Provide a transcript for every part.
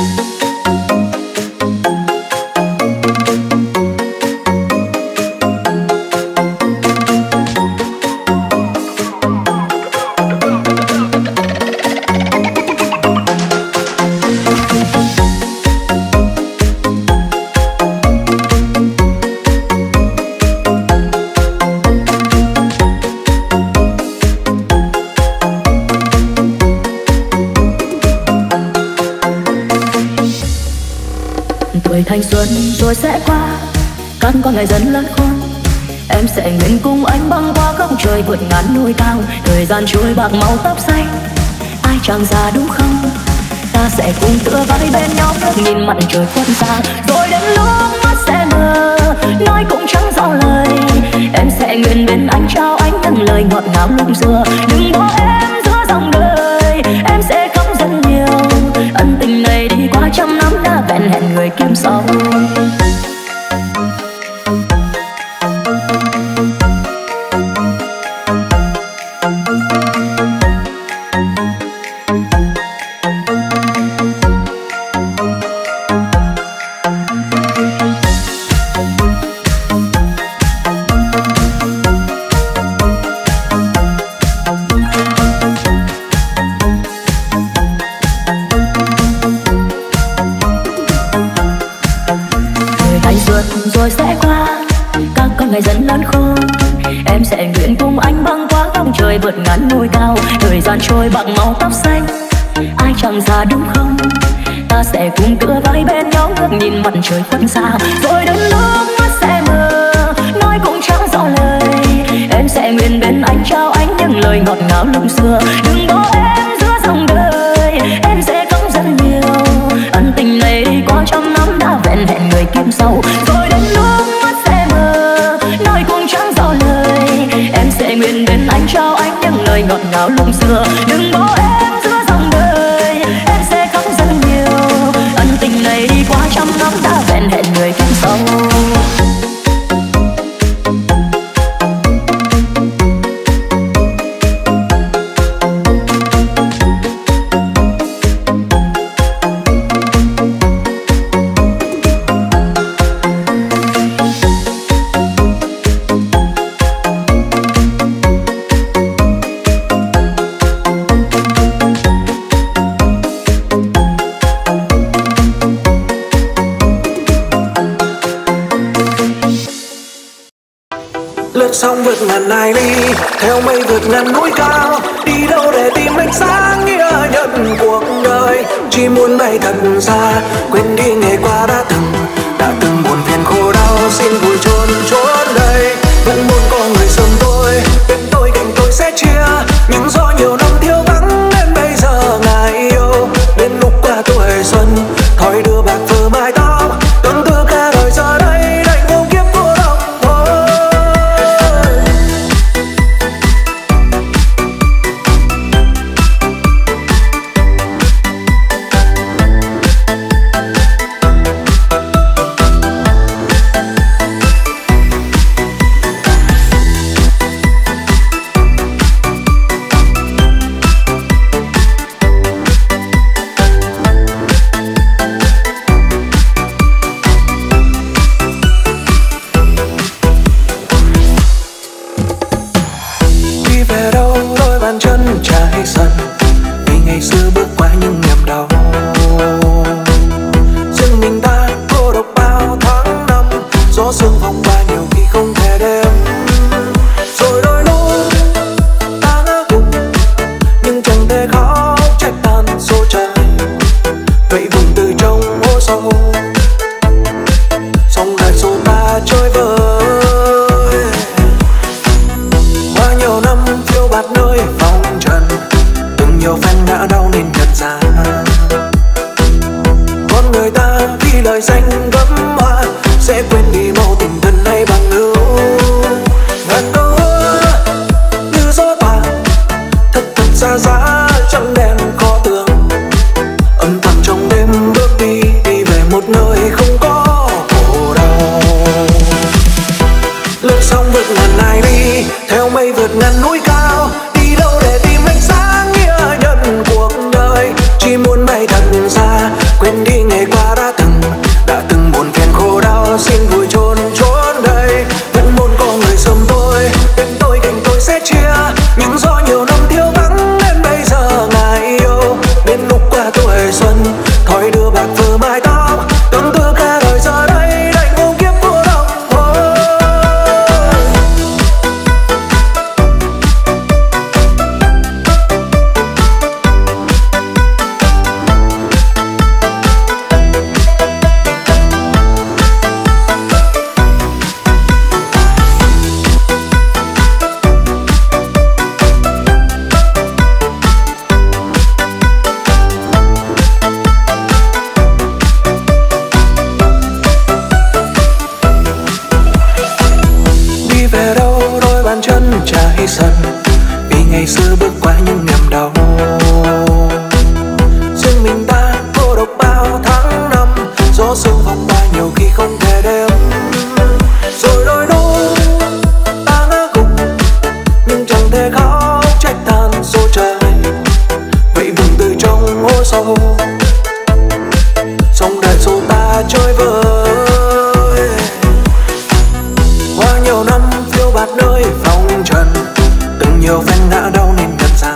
Tuổi thanh xuân rồi sẽ qua, căng qua ngày dần lớn khôn. Em sẽ nguyện cùng anh băng qua góc trời vượt ngàn núi cao. Thời gian trôi bạc màu tóc xanh, ai chẳng già đúng không? Ta sẽ cùng tựa vai bên nhau, nhìn mặt trời khuất xa. Rồi đến lúc mắt sẽ mờ, nói cũng chẳng rõ lời. Em sẽ nguyện bên anh trao anh những lời ngọt ngào lúc xưa. Đừng bỏ em giữa dòng đời, em sẽ khóc rất nhiều. Ân tình này đi qua trăm năm đã vẹn hẹn người kiếm sau. Rồi sẽ qua các con ngày dần lớn khôn. Em sẽ nguyện cùng anh băng qua góc trời vượt ngàn núi cao. Thời gian trôi bạc màu tóc xanh, ai chẳng già đúng không? Ta sẽ cùng tựa vai bên nhau, ngước nhìn mặt trời khuất xa. Rồi đến lúc mắt sẽ mờ, nói cũng chẳng rõ lời. Em sẽ nguyện bên anh trao anh những lời ngọt ngào lúc xưa. Đừng bỏ em giữa dòng đời, em sẽ khóc rất nhiều. Ân tình này đi qua trăm năm đã vẹn hẹn người kiếm sau. Rồi đến lúc mắt sẽ mờ, nói cũng chẳng rõ lời. Em sẽ nguyện bên anh trao anh những lời ngọt ngào lúc xưa. Đừng bỏ em giữa dòng đời, em sẽ khóc rất nhiều. Ân tình này đi qua trăm năm đã vẹn hẹn người kiếm sau. Sông vượt ngàn hải ly, theo mây vượt ngàn núi cao. Đi đâu để tìm ánh sáng nghĩa nhận cuộc đời. Chỉ muốn bay thật xa, quên đi ngày qua đã từng buồn phiền khổ đau. Xin vui chôn chốn đây, vẫn muốn có người sớm tôi. Bên tôi cạnh tôi sẽ chia, nhưng do nhiều năm thiếu vắng nên bây giờ ngài yêu. Đến lúc qua tuổi xuân, thói đưa bạc phơ mái tóc. Tương tư cả đời giờ đây đành vô kiếp cô độc thôi. sâu, sông đời dù ta chơi vơi. Qua nhiều năm phiêu bạt nơi phong trần, từng nhiều phen ngã đau nên nhận ra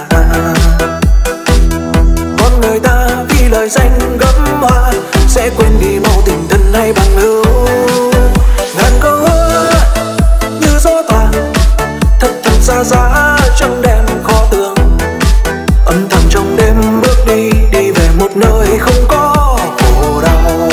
con người ta vì lời danh gấm hoa sẽ quên đi mau tình thân hay bằng hữu. Ngàn câu hứa như gió thoảng, thật thật ra giá trắng đen khó tường. Âm thầm trong đêm bước đi, đi về một nơi không có khổ đau.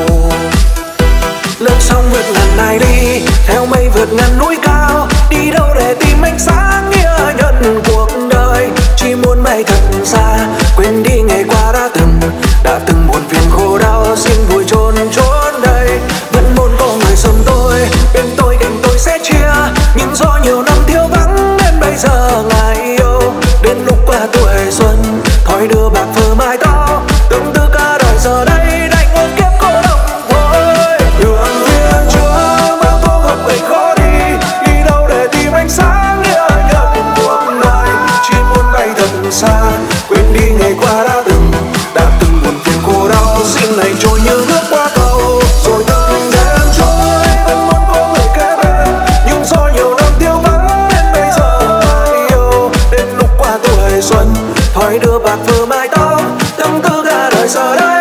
Lướt sóng vượt ngàn nài ly, theo mây vượt ngàn núi cao, đi đâu để tìm ánh sáng nghĩa nhận cuộc đời. Chỉ muốn bay thật xa, quên đi ngày qua đã từng buồn phiền khổ đau. Xin vui chôn chốn đây, vẫn muốn có người sống tôi, bên tôi cạnh tôi sẽ chia. Nhưng do nhiều năm thiếu vắng nên bây giờ ngại yêu. Đến lúc qua tuổi xuân, thói đưa bạc phơ mái tóc, tương tư cả đời giờ đây đành một kiếp cô độc thôi. Đường phía trước bao phố gặp ấy khó đi, đi đâu để tìm ánh sáng nghĩa nhận cuộc đời. Chỉ muốn bay thật xa, quên đi ngày qua đã từng buồn phiền khổ đau. Xin này trôi như nước qua cầu, rồi từng đêm trôi vẫn muốn có người kế bên. Nhưng do nhiều năm thiếu vắng nên bây giờ ngại yêu. Đến lúc qua tuổi xuân, thói đưa bạc vừa mái tóc, tâm tư cả đời giờ đây.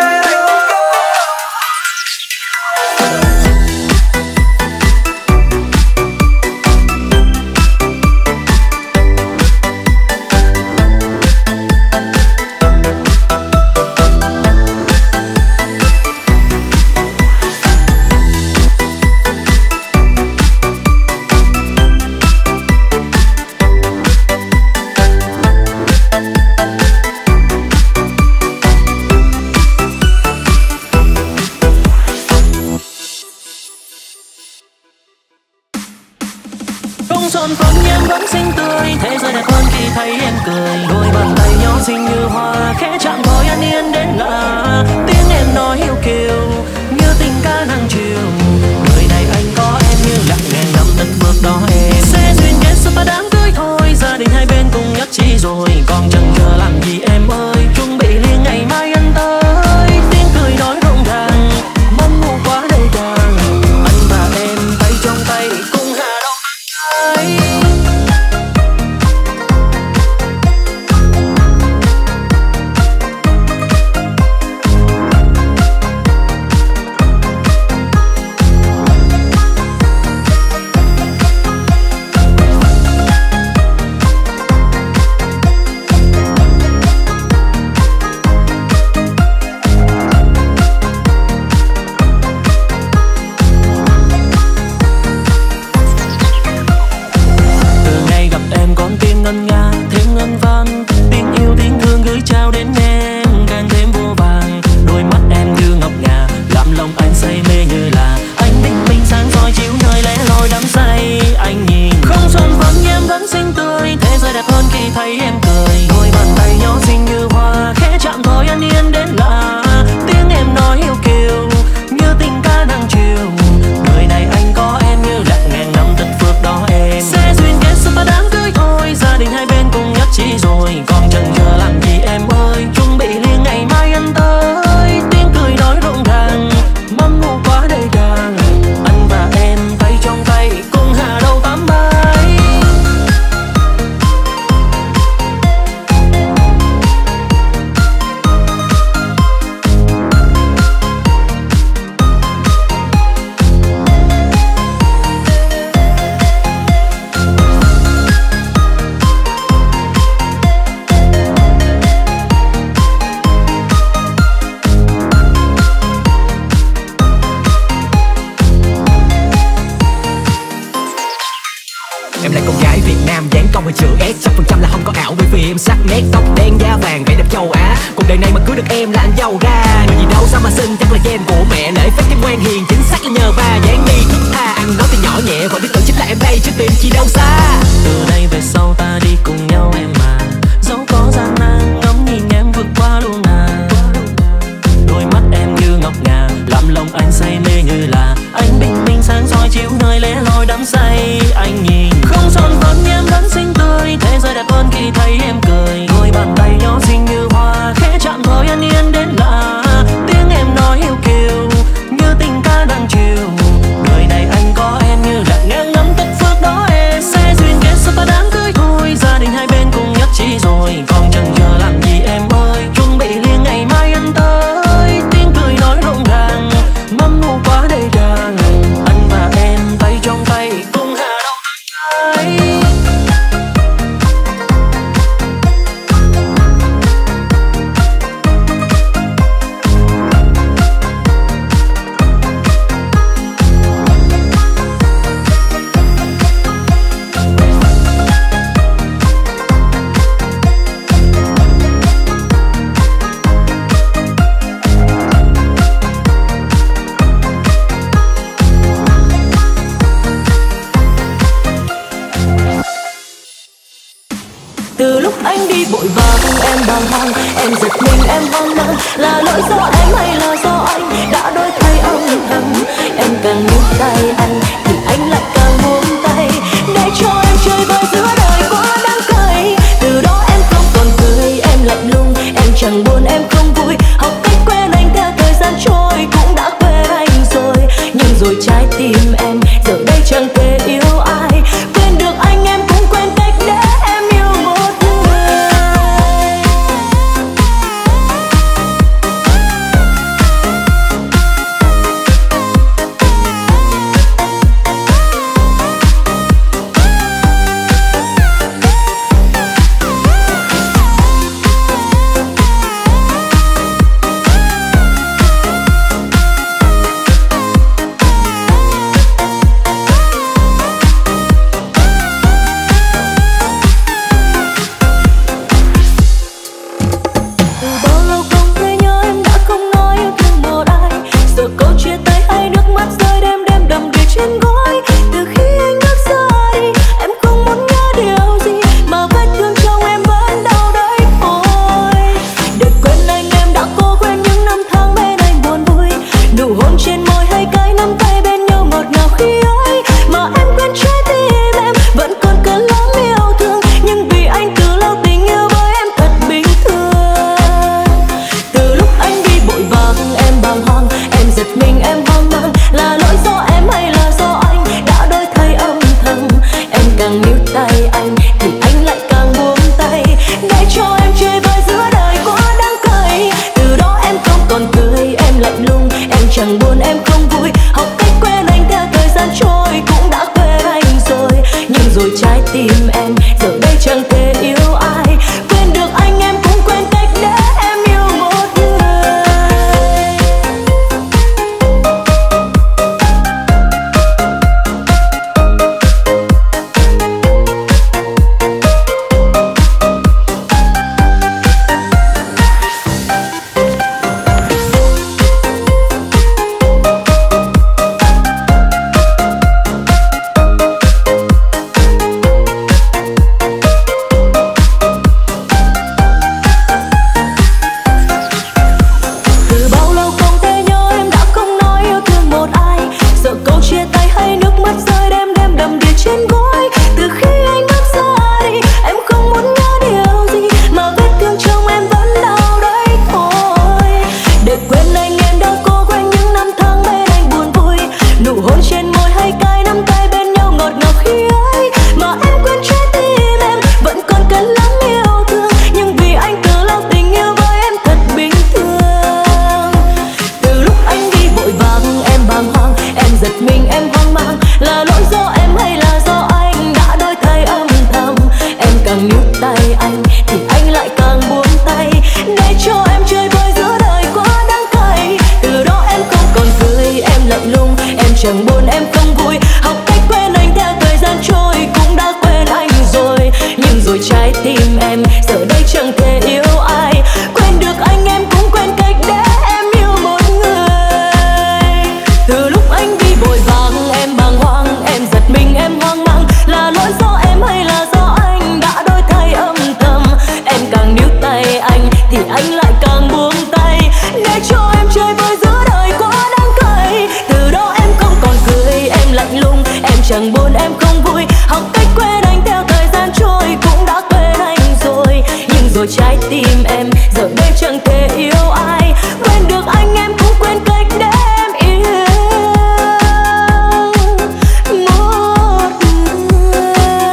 Không son phấn em vẫn xinh tươi, thế giới đẹp hơn khi thấy em cười. Đôi bàn tay nhỏ xinh như hoa, khẽ chạm thôi an yên đến lạ. Tiếng em nói yêu kiều, như tình ca nắng chiều. Đời này anh có em như lặng ngàn năm đất bước đó em. Sẽ duyên kết sự ta đám cưới thôi, gia đình hai bên cùng nhất trí rồi. Còn chẳng chờ làm gì em ơi, chuẩn bị liền ngày mai anh tới. Tiếng cười nói rộn ràng, mong ngủ quá đầy đàng. Anh và em tay trong tay cùng hạ đâu ai. Ngân nga thêm ngân văn, tiếng yêu tiếng thương gửi trao đến em càng thêm vô vàng. Đôi mắt em như ngọc ngà, làm lòng anh say mê như là anh bình minh sáng soi chiếu nơi lẻ loi đắm say. Anh nhìn không son phấn em vẫn xinh tươi, thế giới đẹp hơn khi thấy em cười. Đôi bàn tay nhỏ xinh như hoa, khẽ chạm thôi an yên đến lạ. Tiếng em nói yêu kiều, như tình ca nắng chiều. Đời này anh có em như lặng ngàn năm đất phước đó em. Sẽ duyên kết sự ta đám cưới thôi, gia đình hai bên cùng nhất trí rồi. Còn chần chờ làm gì em ơi, chuẩn bị liền ngày mai anh tới. Tiếng cười nói rộn ràng, mong ngủ quá đầy đàng. Anh và em tay trong tay cùng hạ đâu tắm bay. Em là con gái Việt Nam dáng cong hơi chữ S, 100% là không có ảo bởi vì em sắc nét tóc đen da vàng vẻ đẹp châu Á. Cuộc đời này mà cưới được em là anh giàu ra. Người gì đâu sao mà xinh, chắc là gen của mẹ. Lễ phép cái ngoan hiền chính xác là nhờ ba dáng đi thức tha, ăn nói thì nhỏ nhẹ và biết tự chính là em đây chứ tìm chi đâu xa. Từ đây về sau ta đi cùng nhau em mà, dẫu có gian nan ngắm nhìn em vượt qua luôn à. Đôi mắt em như ngọc ngà, làm lòng anh say mê như là anh bình minh sáng soi chiếu nơi lẻ loi đắm say. Anh nhìn không son phấn em vẫn xinh tươi, thế giới đẹp hơn khi thấy em cười. Đôi bàn tay nhỏ xinh như hoa, khẽ chạm thôi an yên bàng hoàng, em giật mình em hoang mang. Là lỗi do em hay là do anh đã đổi thay âm thầm? Em càng níu tay anh thì anh lại càng buông tay, để cho em chơi vơi giữa đời quá đáng cay. Từ đó em không còn cười, em lạnh lùng, em chẳng buồn em không vui. Học cách quen anh theo thời gian trôi, cũng đã quên anh rồi. Nhưng rồi trái tim em giờ đây chẳng thể yêu ai. Quên được anh em cũng quên cách để em yêu một người. Chẳng buồn em không vui, học cách quen anh theo thời gian trôi, cũng đã quên anh rồi. Nhưng rồi trái tim em giờ đây chẳng thể yêu ai. Quên được anh em cũng quên cách để em yêu một người. Chẳng buồn em không vui, học cách quen anh theo thời gian trôi, cũng đã quên anh rồi. Nhưng rồi trái tim em giờ đây chẳng thể yêu ai. Quên được anh em cũng quên cách để em yêu một người. Từ lúc anh đi vội vàng em bàng hoàng, em giật mình em hoang mang. Là lỗi do em hay là do anh đã đổi thay âm thầm? Em càng níu tay anh thì anh lại càng buông tay, để cho em chơi vơi giữa đời quá đáng cay. Từ đó em không còn cười, em lạnh lùng, em chẳng buồn em không vui. Học cách quen anh theo thời gian trôi, cũng đã quên anh rồi. Nhưng rồi trái tim em giờ đây chẳng thể yêu ai. Quên được anh em cũng quên cách để em yêu một người.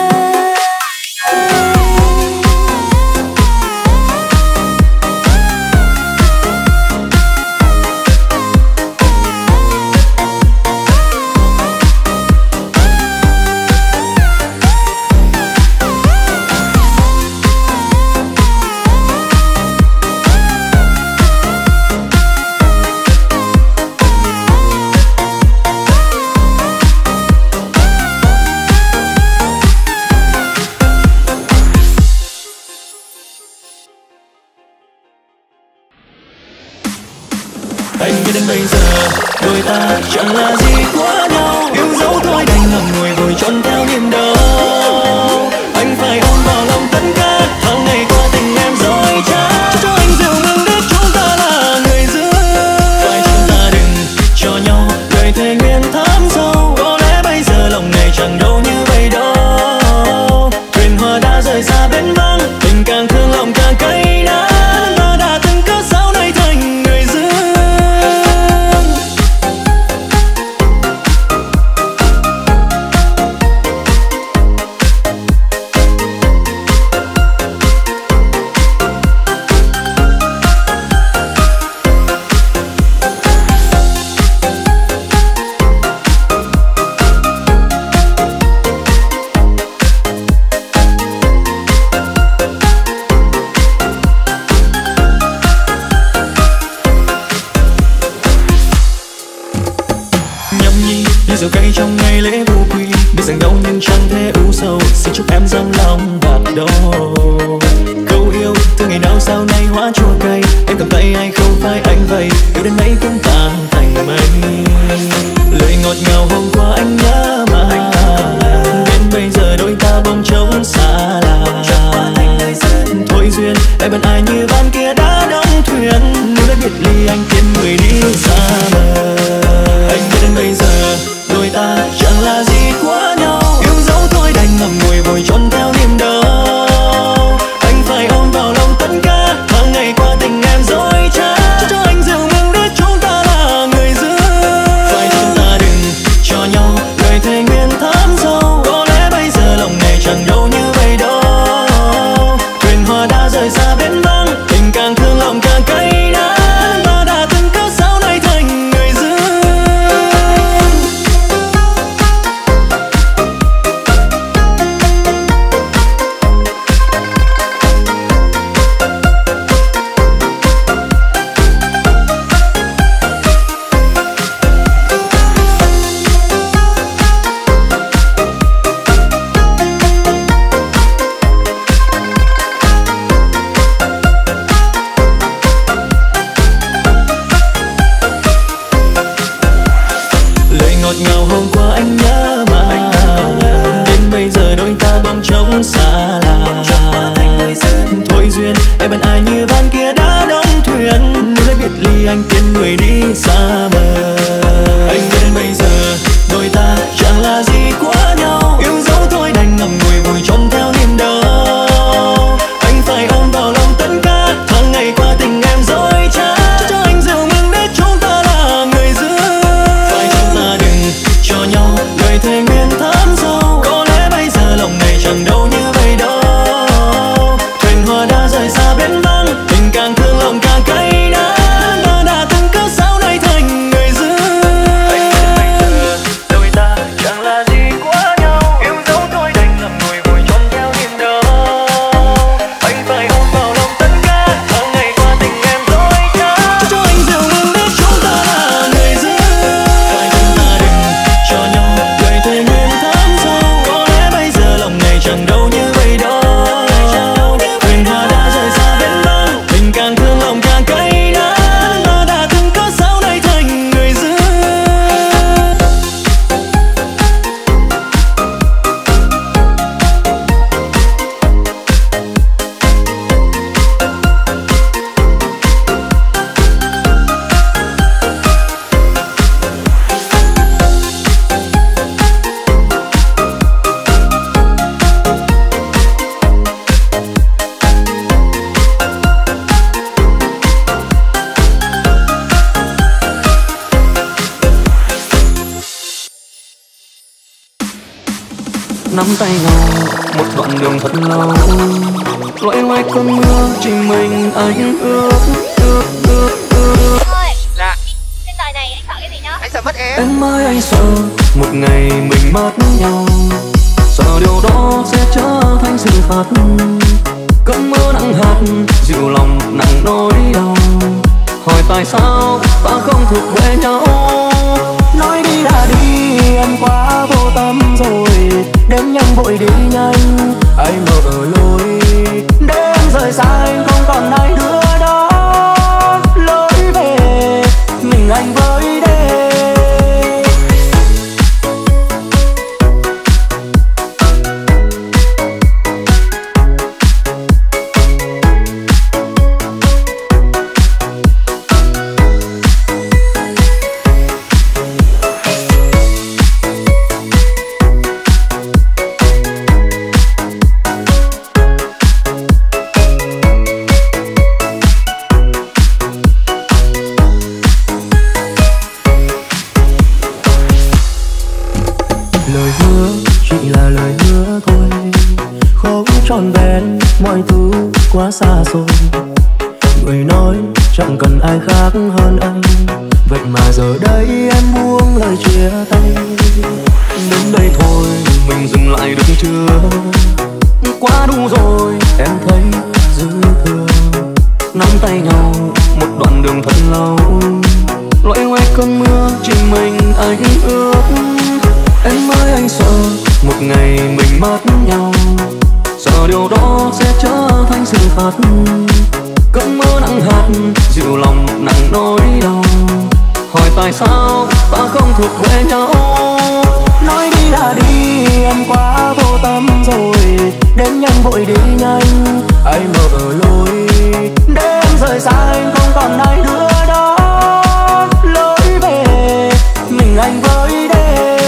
Anh biết đến bây giờ đôi ta chẳng là gì quá nhau, yêu dấu thôi đành ngậm ngùi vội trốn theo niềm đau. Anh phải ôm vào lòng tất cả hàng ngày qua tình em dối trá. rượu cay trong ngày lễ vô quy, biết rằng đau nhưng chẳng thể u sầu, xin chúc em dám lòng bạc đầu. Câu yêu từ ngày nào sau này hóa chua cay, em cầm tay ai không phải anh vậy, yêu đến mấy cũng tan thành mây. Lời ngọt ngào hôm qua anh nhớ mà đến bây giờ đôi ta bỗng trống xa lạ. Thôi duyên em bên ai như ban kia đã đóng thuyền, nếu đã biệt ly anh tìm người đi xa bờ. Anh biết đến bây giờ đôi ta chẳng là gì quá nhau, yêu dấu thôi đành ngậm ngùi vội trốn theo niềm đau. Anh phải ôm vào lòng tất cả tháng ngày qua tình em dối trá, cho anh rượu mừng để chúng ta là người giữ. Phải chúng ta đừng cho nhau lời thề nguyện thắm sâu, có lẽ bây giờ lòng này chẳng đâu như vậy đâu. Thuyền hoa đã rời xa bến vắng, tình càng thương lòng càng cay đắng, ta đã từng cớ sao nay thành người giữ. Lời ngọt ngào hôm qua anh nhớ mà đến bây giờ đôi ta bỗng trống xa lạ. Thôi duyên em bên ai như ban kia đã đóng thuyền, nếu đã biệt ly anh tìm người đi xa bờ. Anh biết đến bây giờ đôi ta chẳng là gì quá nhau, yêu dấu thôi đành ngậm ngùi vùi trốn theo niềm đau. Anh phải ôm vào lòng tất cả tháng ngày qua tình em dối trá, cho anh rượu mừng để chúng ta là người giữ. Phải chúng ta đừng cho nhau lời thề nguyện thắm sâu, có lẽ bây giờ lòng này chẳng đâu như vậy đâu. Thuyền hoa đã rời xa bến vắng, tình càng thương lòng càng cay đắng, ta đã từng cớ sao nay thành người giữ. Anh biết bây giờ đôi ta chẳng là gì quá nhau, yêu dấu thôi đành ngậm ngùi vùi trốn theo niềm đau. Anh phải ôm vào lòng tất cả tháng ngày qua tình em dối trá, cho anh rượu mừng để chúng ta là người giữ. Phải chúng ta đừng cho nhau lời thề nguyện thắm sâu, có lẽ bây giờ lòng này chẳng đâu như vậy đâu. Thuyền hoa đã rời xa bến vắng, tình càng thương lòng càng cay đắng, ta đã từng cớ sao nay thành người giữ. Nắm tay nhau một đoạn đường thật lâu, loay hoay cơn mưa chỉ mình anh ước. Ơi, dạ. Trên đời này anh sợ cái gì nhá? Anh sợ mất em. Em ơi anh sợ một ngày mình mất nhau, sợ điều đó sẽ trở thành sự thật. Cơn mưa nặng hạt dịu lòng nặng nỗi đau, hỏi tại sao ta không thuộc về nhau. Nói đi đã đi em quá vô tâm rồi, đêm nhanh vội đi nhanh anh mở lối, để em rời xa anh không còn ai nữa đó. Lối về mình anh với đêm. Lời hứa chỉ là lời hứa thôi, không trọn vẹn mọi thứ quá xa rồi. Người nói chẳng cần ai khác hơn anh, vậy mà giờ đây em buông lời chia tay. Đến đây thôi mình dừng lại được chưa, quá đủ rồi em thấy dư thừa. Nắm tay nhau một đoạn đường thật lâu, loay hoay cơn mưa chỉ mình anh ước. Em ơi anh sợ một ngày mình mất nhau, sợ điều đó sẽ trở thành sự thật. Cơn mưa nặng hạt dịu lòng nặng nỗi đau, hỏi tại sao ta không thuộc về nhau. Nói đi là đi, em quá vô tâm rồi. Đến nhanh vội đi nhanh, anh mở lối để em rời xa anh, không còn ai nữa đó. Lối về mình anh với đêm.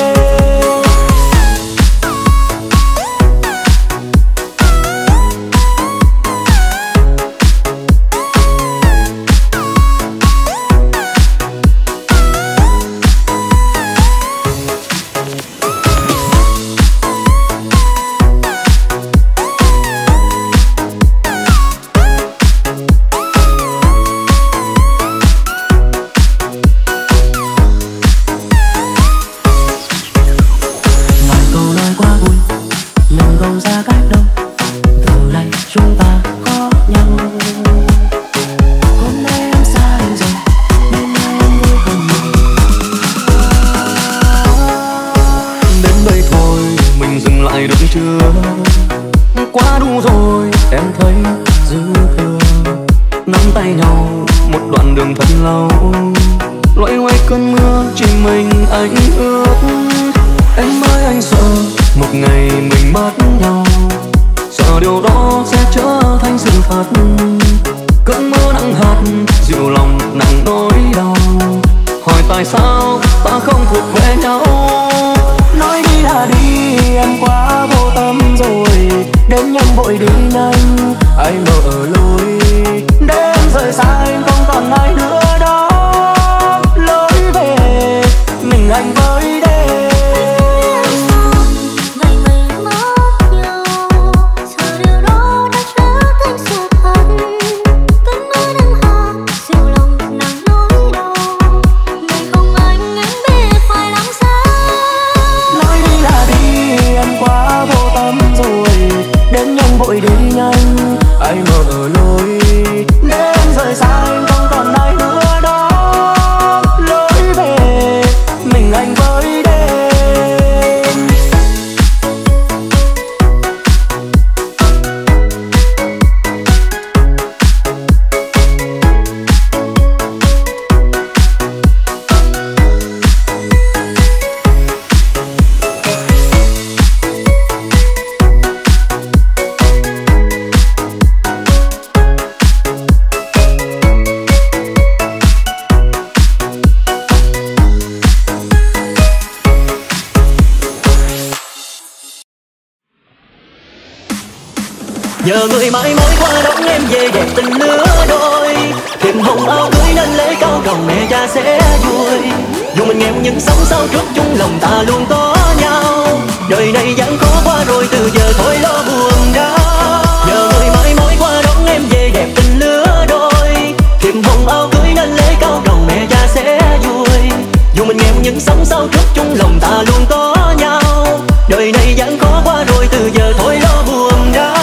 Nhờ người mãi mối qua đón em về đẹp tình lứa đôi, thiệp hồng áo cưới nên lễ cao cầu mẹ cha sẽ vui. Dù mình nghèo nhưng sống sao trước chung lòng ta luôn có nhau. Đời này gian khó qua rồi từ giờ thôi lo buồn đau. Nhờ người mãi mối qua đón em về đẹp tình lứa đôi, thiệp hồng áo cưới nên lễ cao cầu mẹ cha sẽ vui. Dù mình nghèo nhưng sống sao trước chung lòng ta luôn có nhau. Đời này gian khó qua rồi từ giờ thôi lo buồn đau.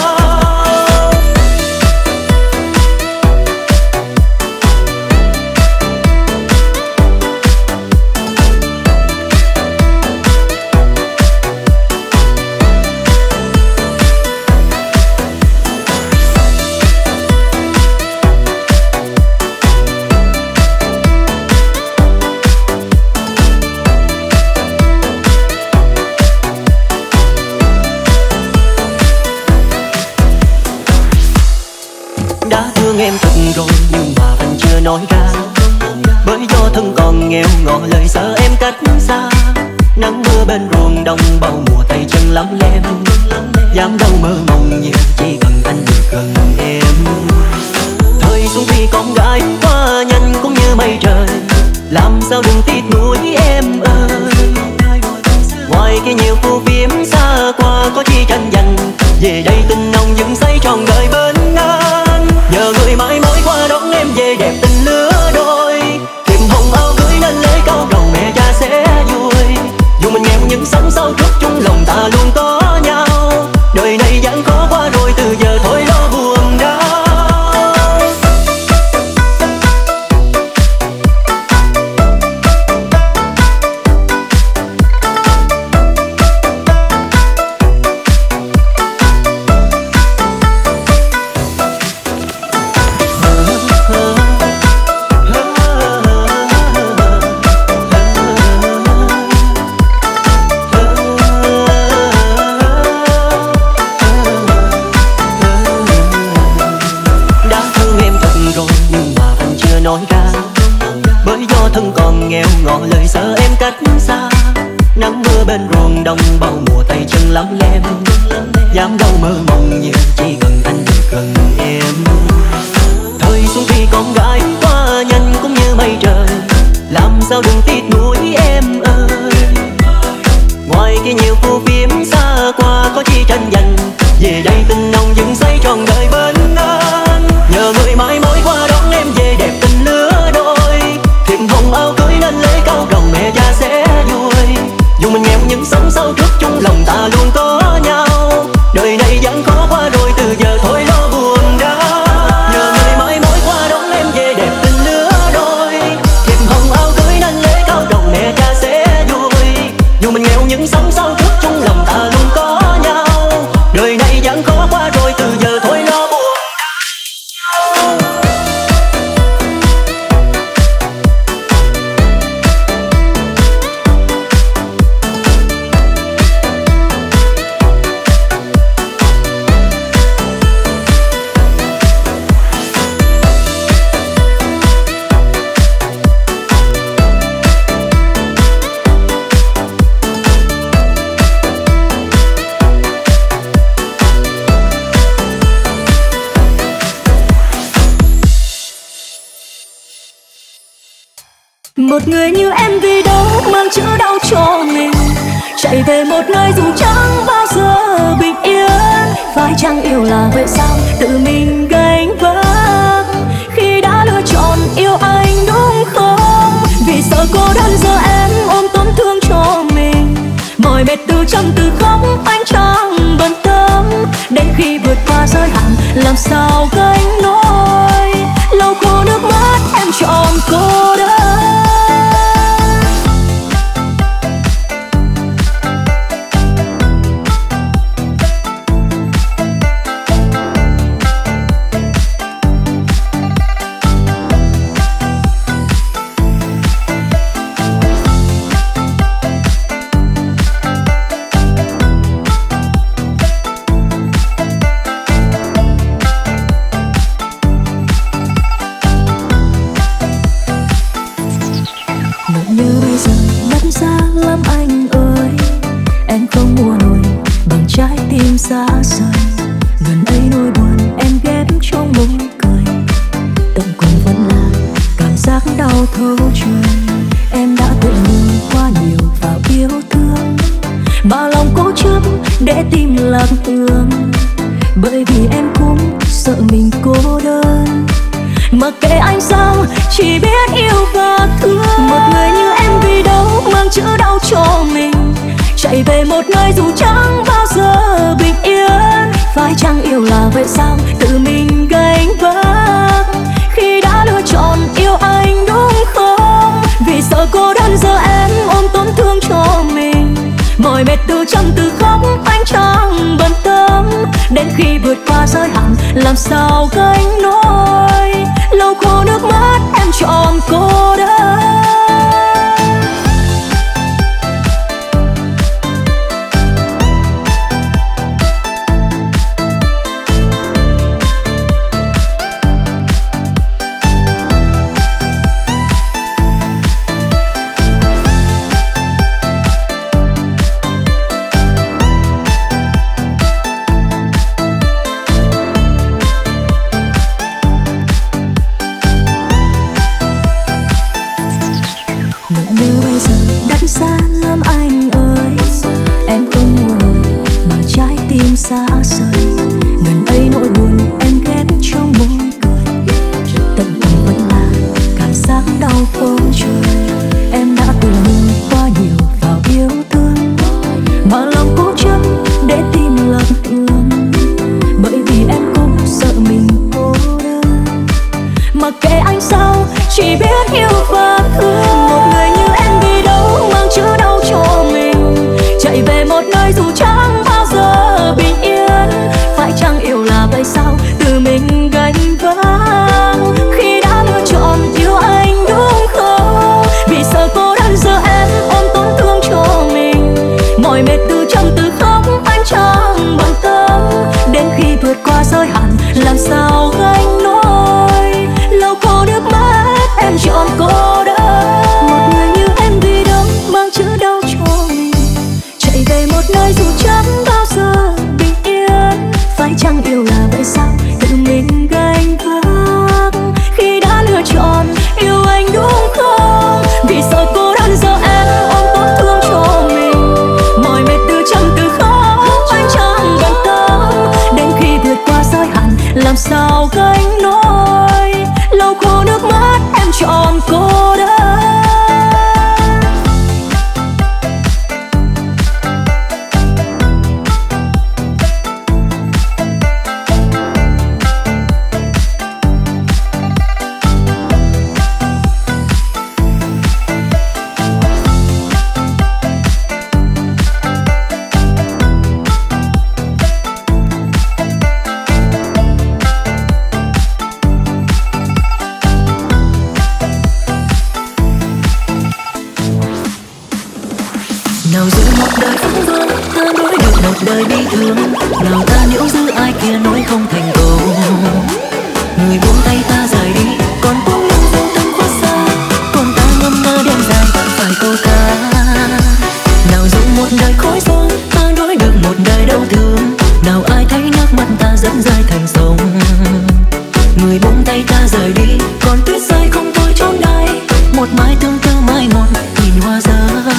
Em thật rồi nhưng mà anh chưa nói ra, bởi do thân còn nghèo ngỏ lời sợ em cách xa. Nắng mưa bên ruộng đồng bao mùa tay chân lắm lem, dám đâu mơ mộng nhiều chỉ cần anh được gần em. Thời xuân thì con gái qua nhanh cũng như mây trời, làm sao đừng tiếc nuối em ơi. Ngoài kia nhiều phù phiếm xa qua có chi tranh giành, về đây tình nồng dựng xây trọn đời bên anh. Nhờ người mãi mối qua đón em về đẹp tình lứa đôi, thiệp hồng áo cưới nên lễ cao cầu mẹ cha sẽ vui. Dù mình nghèo nhưng sống sao trước chung lòng ta luôn có nhau. Đời này gian khó qua rồi từ giờ thôi lo buồn đau. ra. Bởi do thân còn nghèo ngỏ lời sợ em cách xa. Nắng mưa bên ruộng đồng bao mùa tay chân lắm lem. Dám đâu mơ mộng nhiều chỉ cần anh được gần em. Thời xuân khi con gái qua nhanh cũng như mây trời. Làm sao đừng tiếc nuối em ơi. Ngoài kia nhiều phù phiếm xa qua có chi tranh giành. Về đây tình nồng dừng say trọn đời bên anh. Nhờ người mãi mối qua đón em về đẹp tình lứa đôi. Thiệp hồng áo cưới nên lễ cao cầu mẹ cha sẽ vui. Dù mình nghèo nhưng sống sau trước chung lòng ta luôn có nhau. Đời này gian khó qua rồi từ giờ thôi lo buồn đau. Nhờ người mãi mối qua đón em về đẹp tình lứa đôi. Thiệp hồng áo cưới nên lễ cao cầu mẹ cha sẽ vui. Dù mình nghèo nhưng sống sau trước chung lòng ta luôn có nhau. Đời này gian khó qua rồi từ giờ thôi lo buồn. Một người như em vì đâu mang chữ đau cho mình. Chạy về một nơi dù chẳng bao giờ bình yên. Phải chăng yêu là vậy sao tự mình gánh vác. Khi đã lựa chọn yêu anh đúng không. Vì sợ cô đơn giờ em ôm tổn thương cho mình. Mỏi mệt từ trong từ khóc anh chẳng bận tâm. Đến khi vượt qua giới hạn làm sao gánh nổi. Lau khô nước mắt em chọn cô đơn. Xa rời gần đây nỗi buồn em ghép trong môi cười. Tận cùng vẫn là cảm giác đau thấu trời. Em đã tự mình qua nhiều vào yêu thương mà lòng cố chấp để tim lạc hướng. Bởi vì em cũng sợ mình cô đơn. Mặc kệ anh sao chỉ biết yêu và thương. Một người như em vì đâu mang chữ đau cho mình. Chạy về một nơi dù chẳng bao giờ bình yên. Phải chăng yêu là vậy sao tự mình gánh vác. Khi đã lựa chọn yêu anh đúng không. Vì sợ cô đơn giờ em ôm tổn thương cho mình. Mỏi mệt từ trong từ khóc anh chẳng bận tâm. Đến khi vượt qua giới hạn làm sao gánh nổi. Lau khô nước mắt em chọn cô đơn. Xa rời gần đây nỗi buồn em ghép trong môi cười. Tận cùng vẫn là cảm giác đau thấu trời. Em đã tự mình qua nhiều vào yêu thương mà lòng cố chấp để tim lạc hướng. Bởi vì em cũng sợ mình cô đơn. Mặc kệ anh sao chỉ biết yêu và thương. Một người như em vì đâu mang chữ đau cho mình. Chạy về một nơi dù chẳng bao giờ bình yên. Phải chăng yêu là vậy sao tự mình gánh vác. Khi đã lựa chọn yêu anh đúng không. Vì sợ cô đơn giờ em ôm tổn thương cho mình. Mỏi mệt từ trong từ khóc anh chẳng bận tâm. Đến khi vượt qua giới hạn làm sao gánh nổi. Lau khô nước mắt em đời phóng vâng, ta đối được một đời bi thương. Nào ta níu giữ ai kia nói không thành câu. Người buông tay ta rời đi, còn bóng lưng vô tâm khuất xa. Còn ta ngâm ngơ đêm dài, phải câu ca. Nào dùng một đời khói sông, ta đối được một đời đau thương. Nào ai thấy nước mắt ta dẫn rơi thành sông. Người buông tay ta rời đi, còn tuyết rơi không tôi trốn đây. Một mái tương tư mai một, nhìn hoa rơi.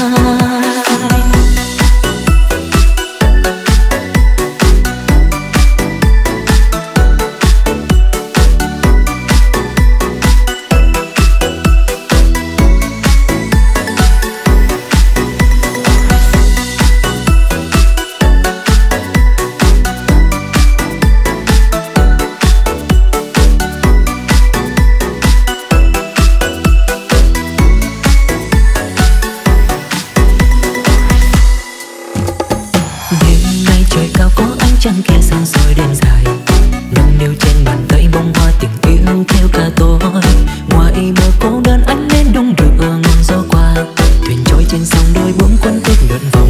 Trăng kia sáng soi đêm dài, nâng niu trên bàn tay bông hoa tình yêu theo cả tôi. Ngoài bờ cô đơn ánh lên đung đưa ngọn gió qua, thuyền trôi trên sông đôi buông quấn quýt lượn vòng.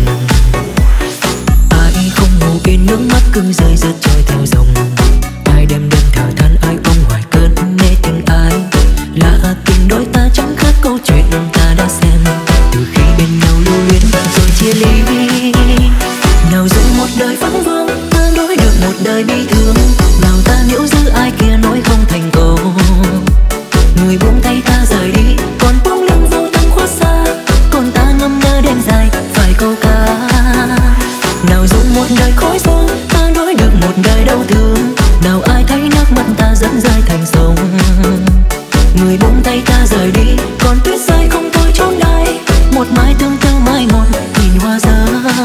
Ai không ngủ yên nước mắt cứ rơi rớt trôi theo dòng. Ai đêm đêm thở than ai ông hoài cơn nghe tình ai. Là tình đôi ta chẳng khác câu chuyện ta đã xem. Từ khi bên nhau lưu luyến rồi chia ly. Nào dùng một đời vắng vương, đối được một đời bi thương. Nào ta níu giữ ai kia nói không thành câu. Người buông tay ta rời đi, còn bóng lưng vô tâm khuất xa. Còn ta ngâm ngơ đêm dài, phải câu ca. Nào dùng một đời khói sông, ta đối được một đời đau thương. Nào ai thấy nước mắt ta dẫn rơi thành sông. Người buông tay ta rời đi, còn tuyết rơi không tôi trốn đây. Một mái tương tư mai một, nhìn hoa rơi.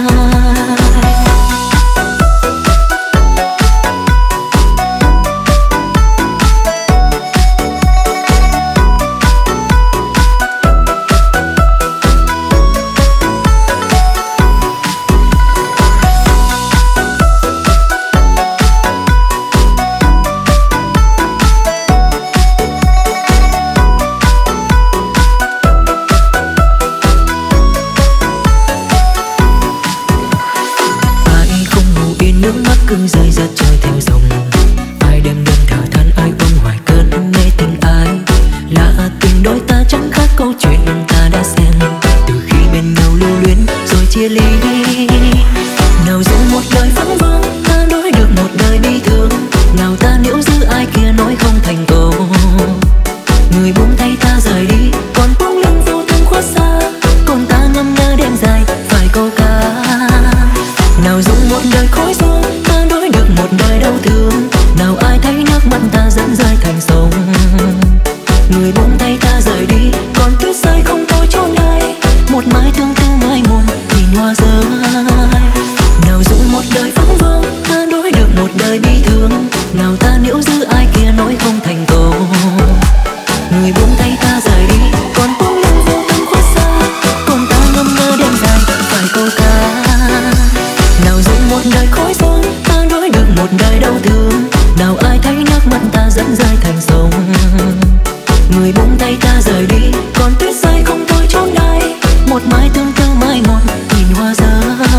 Cứ rơi rớt trôi theo dòng. Ai đêm đêm thở than ai ôm hoài cơn nghe tình ai. Là tình đôi ta chẳng khác câu chuyện ta đã xem. Từ khi bên nhau lưu luyến rồi chia ly. Nào dùng một đời vắng vương, ta đối được một đời bi thương. Nào ta níu giữ ai kia nói không thành câu. Người buông tay ta rời đi, còn bóng lưng vô tâm khuất xa. Còn ta ngâm ngơ đêm dài, phải câu ca. Nào dùng một đời khói sông, một đời đau thương. Nào ai thấy nước mắt ta dẫn rơi thành sông. Người buông tay ta rời đi, còn tuyết rơi không tôi trốn đây. Một mái tương tư mai một, nhìn hoa rơi. Nào dùng một đời vắng vương, ta đối được một đời bi thương. Nào ta níu giữ ai kia nói không thành câu. Người buông tay ta rời đi, còn bóng lưng vô tâm khuất xa. Còn ta ngâm ngơ đêm dài, phải câu ca. Nào dùng một đời khói sông, được một đời đau thương. Nào ai thấy nước mắt ta dẫn rơi thành sông. Người buông tay ta rời đi, còn tuyết rơi không tôi trốn đây. Một mái tương tư mai một, nhìn hoa rơi.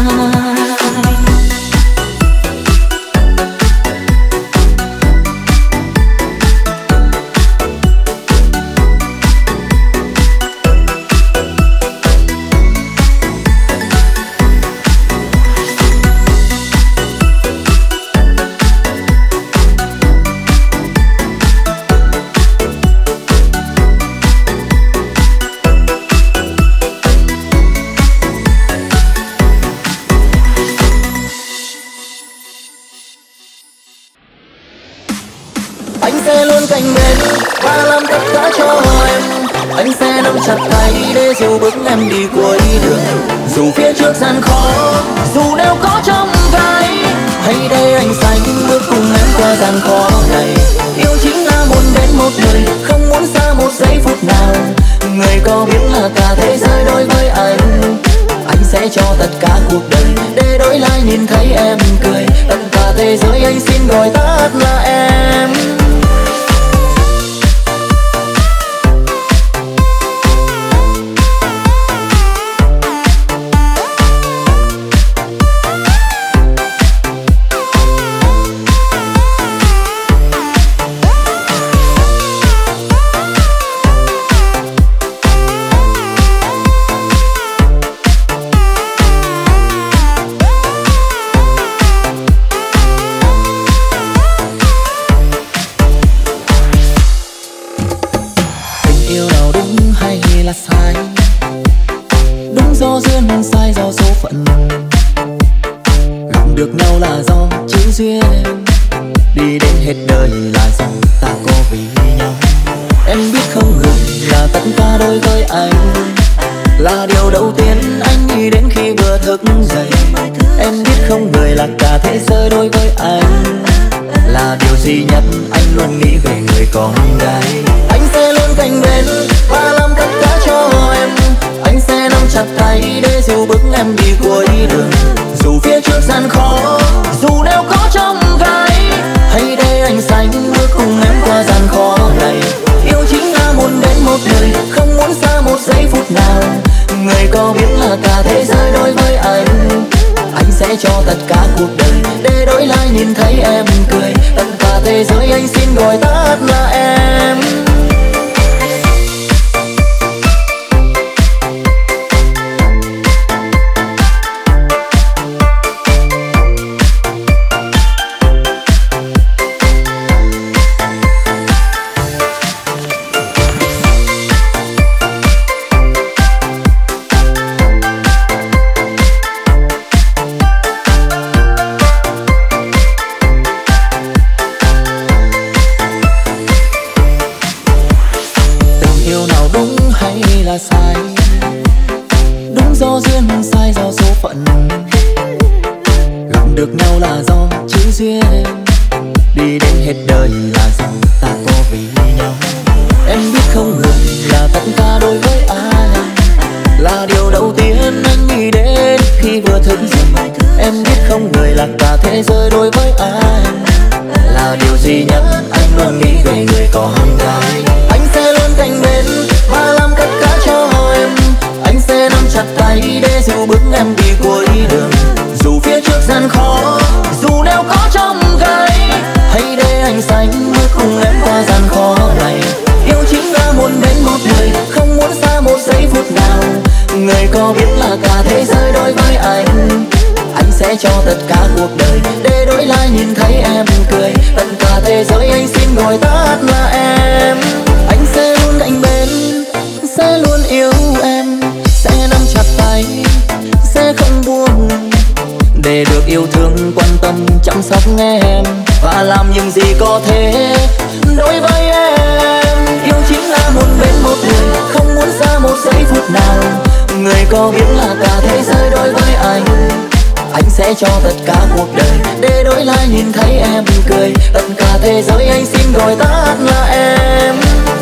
Anh sẽ luôn cạnh bên và làm tất cả cho em. Anh sẽ nắm chặt tay để dìu bước em đi cuối đường. Dù phía trước gian khó, dù nếu có trong gai, hãy để anh xanh bước cùng em qua gian khó này. Yêu chính là muốn đến một đời, không muốn xa một giây phút nào. Người có biết là cả thế giới đối với anh. Anh sẽ cho tất cả cuộc đời để đổi lại nhìn thấy em cười. Tất cả thế giới anh xin gọi tắt là em. do duyên sai do số phận, gặp được nhau là do chính duyên, đi đến hết đời là do ta có vì nhau. Em biết không, người là tất cả đối với anh, là điều đầu tiên anh nghĩ đến khi vừa thức dậy. Em biết không, người là cả thế giới đối với anh, là điều duy nhất anh luôn nghĩ về người con gái. Anh sẽ luôn cạnh bên và làm tất cả cho em, anh sẽ nắm chặt tay để dìu bước em đi cuối đường. Dù phía trước gian khó, dù nếu có trong gai, hãy để anh xanh bước cùng em qua gian khó này. Yêu chính là muốn đến một đời, không muốn xa một giây phút nào. Người có biết là cả thế giới đối với anh sẽ cho tất cả cuộc đời để đổi lại nhìn thấy em cười. Tất cả thế giới anh xin gọi tắt là em. Sai đúng do duyên, sai do số phận, gặp được nhau là do chính duyên, đi đến hết đời là do ta có vì nhau. Em biết không, người là tất cả đối với anh, là điều đầu tiên anh nghĩ đến khi vừa thức dậy. Em biết không, người là cả thế giới đối với anh, là điều duy nhất anh luôn nghĩ về người con gái. Anh sẽ luôn cạnh bên và làm tất cả cho em, anh sẽ nắm chặt tay để dìu bước em đi cuối đường. Dù phía trước gian khó, dù nếu có trong gai, hãy để anh xanh bước cùng em qua gian khó này. Yêu chính là muốn đến một đời, không muốn xa một giây phút nào. Người có biết là cả thế giới đối với anh sẽ cho tất cả cuộc đời để đổi lại nhìn thấy em cười. Tất cả thế giới anh xin gọi tắt là em. Anh sẽ luôn cạnh bên, sẽ luôn yêu em, sẽ nắm chặt tay, sẽ không buông, để được yêu thương, quan tâm, chăm sóc em và làm những gì có thể đối với em. Yêu chính là muốn bên một người, không muốn xa một giây phút nào. Người có biết là cả thế giới đối với anh sẽ cho tất cả cuộc đời để đổi lại nhìn thấy em cười. Tất cả thế giới anh xin gọi tắt là em.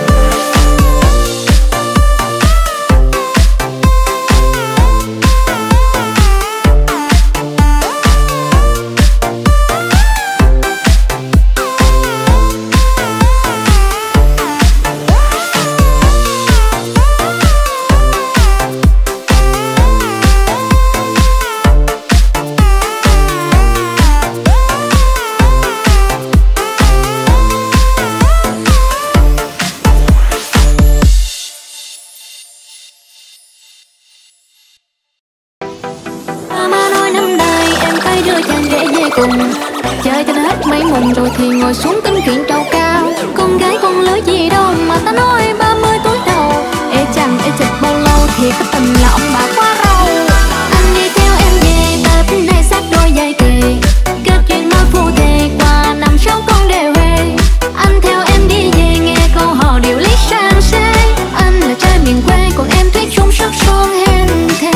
Chơi cho hết mấy mùng rồi thì ngồi xuống tính chuyện trầu cao. Con gái con lứa gì đâu mà ta nói 30 tuổi đầu. Ê chàng ê chật bao lâu thì cái tình là ông bà quá râu. Anh đi theo em về Tết này sát đôi dây kề, kết chuyện nói phu thề qua năm sáu con đều hề. Anh theo em đi về nghe câu hò điệu lý sang xê. Anh là trai miền quê còn em thuyết trung sắc son hèn thề.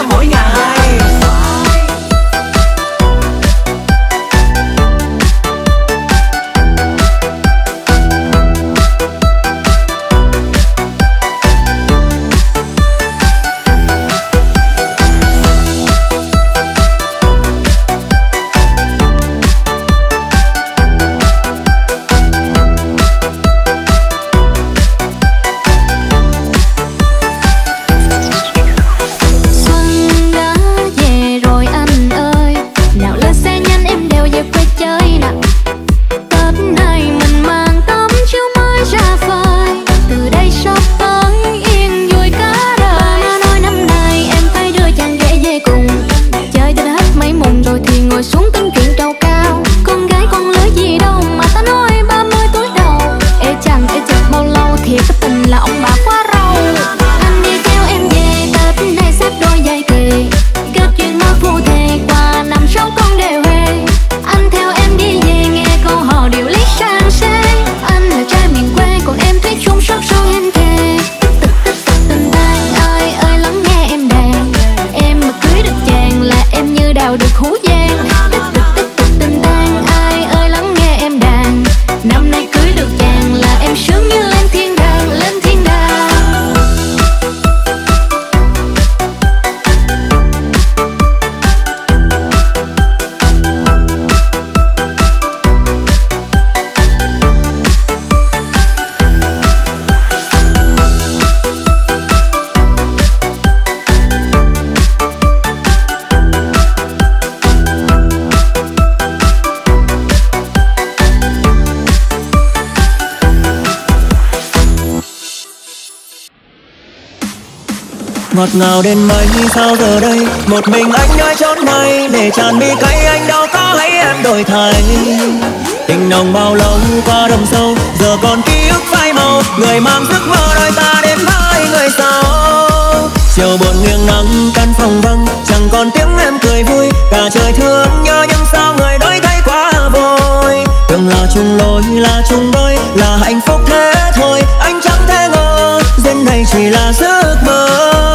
em mỗi ngày. Ngọt ngào đến mấy sao giờ đây một mình anh nơi chốn này, để tràn mi cay anh đâu có thấy em đổi thay. Tình nồng bao lâu qua đầm sâu, giờ còn ký ức phai màu, người mang giấc mơ đôi ta đến hai người sau. Chiều buồn nghiêng nắng căn phòng vắng, chẳng còn tiếng em cười vui, cả trời thương nhớ nhưng sao người đổi thay quá vội. Từng là chung lối là chung đôi là hạnh phúc thế thôi, anh chẳng thể ngờ duyên này chỉ là giấc mơ.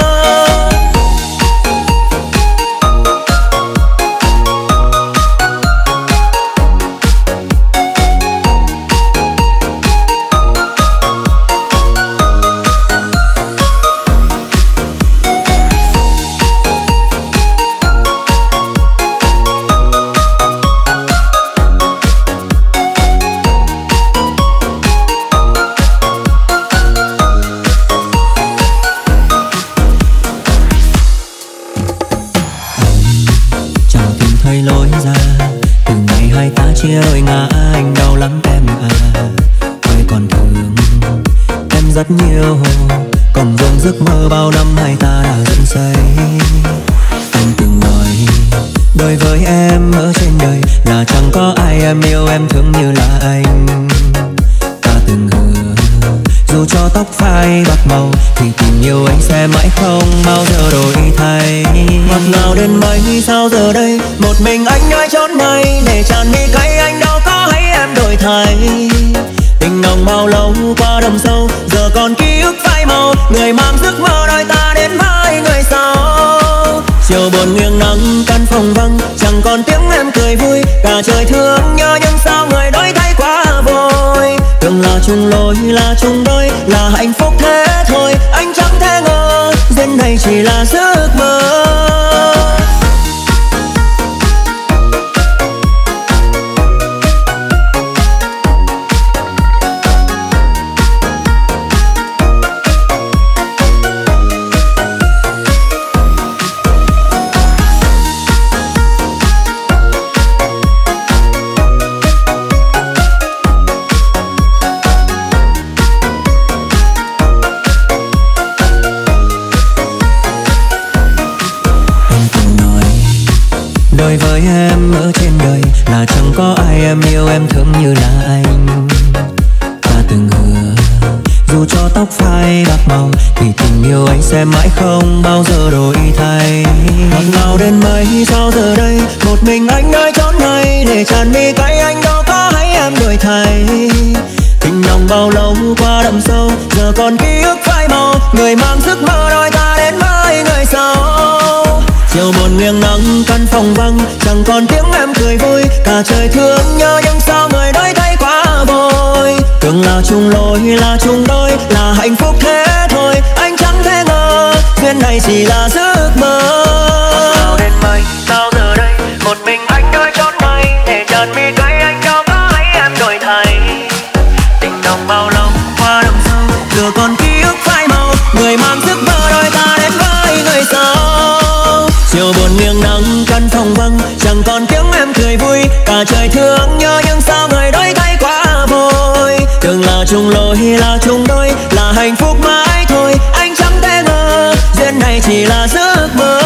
Chia đôi ngã anh đau lắm em à, tôi còn thương em rất nhiều, còn vương giấc mơ bao năm hai ta đã dựng xây. Anh từng nói đối với em ở trên đời là chẳng có ai em yêu em thương như là anh. Ta từng hứa dù cho tóc phai bạc màu thì tình yêu anh sẽ mãi không bao giờ đổi thay. Ngọt ngào đến mấy sao giờ đây một mình anh nơi chốn này, để tràn mi cay anh đâu có thấy em đổi thay. Tình nồng bao lâu qua đầm sâu, giờ còn ký ức phai màu, người mang giấc mơ đôi ta đến với người sau. Chiều buồn nghiêng nắng căn phòng vắng, chẳng còn tiếng em cười vui, cả trời thương nhớ nhưng sao người đổi thay quá vội. Từng là chung lối là chung đôi là hạnh phúc thế thôi, anh chẳng thể ngờ duyên này chỉ là giấc mơ. Đối với em ở trên đời là chẳng có ai em yêu em thương như là anh. Ta từng hứa dù cho tóc phai bạc màu thì tình yêu anh sẽ mãi không bao giờ đổi thay. Ngọt ngào đến mấy sao giờ đây một mình anh nơi chốn này, để tràn mi cay anh đâu có thấy em đổi thay. Tình nồng bao lâu qua đậm sâu, giờ còn ký ức phai màu, người mang giấc mơ đôi ta đến với người sau. chiều buồn nghiêng nắng căn phòng vắng, chẳng còn tiếng em cười vui. Cả trời thương nhớ nhưng sao người đổi thay quá vội. Từng là chung lối là chung đôi, là hạnh phúc thế thôi. Anh chẳng thể ngờ duyên này chỉ là giấc mơ. Sao đến mây sao giờ đây một mình anh đôi chót mây, để tràn mi cây anh đâu có thấy em đổi thay. Tình nồng bao lâu qua đông sâu, Giờ còn ký ức phai màu, người mang giấc mơ đôi ta đến với người sau. Chiều buồn nghiêng nắng căn phòng vắng, chẳng còn tiếng em cười vui. Cả trời thương nhớ nhưng sao người đổi thay quá vội. Từng là chung lối là chung đôi, là hạnh phúc mãi thôi. Anh chẳng thể ngờ duyên này chỉ là giấc mơ.